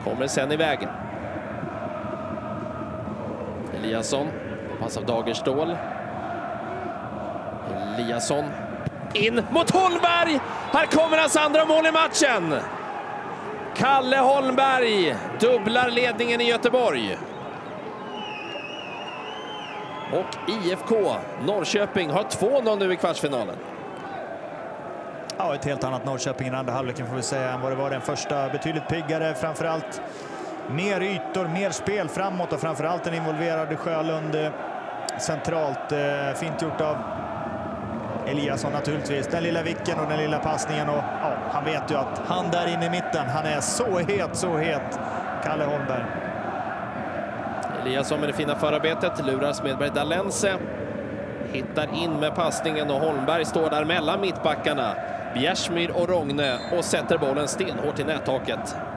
Kommer sen iväg. Eliasson. Pass av Dagerstål. Eliasson. In mot Holmberg! Här kommer hans andra mål i matchen. Kalle Holmberg dubblar ledningen i Göteborg. Och IFK Norrköping har 2-0 nu i kvartsfinalen. Ja, ett helt annat Norrköping i andra halvleken får vi säga än vad det var den första. Betydligt piggare, framförallt mer ytor, mer spel framåt och framförallt en involverad Sjölund centralt. Fint gjort av Eliasson naturligtvis. Den lilla vicken och den lilla passningen. Och ja, han vet ju att han där inne i mitten, han är så het, Kalle Holmberg. Eliasson med det fina förarbetet, lurar Smedberg Dalense. Hittar in med passningen och Holmberg står där mellan mittbackarna. Bjärsmyr och Rogne och sätter bollen stenhårt i nättaket.